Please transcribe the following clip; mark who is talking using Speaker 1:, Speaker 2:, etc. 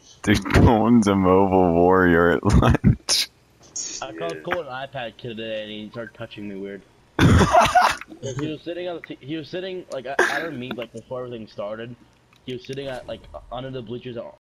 Speaker 1: Dude, Colton's a mobile warrior at lunch.
Speaker 2: I called Cole an iPad kid today, and he started touching me weird. He was sitting on the he was sitting like out of me like before everything started. He was sitting at like under the bleachers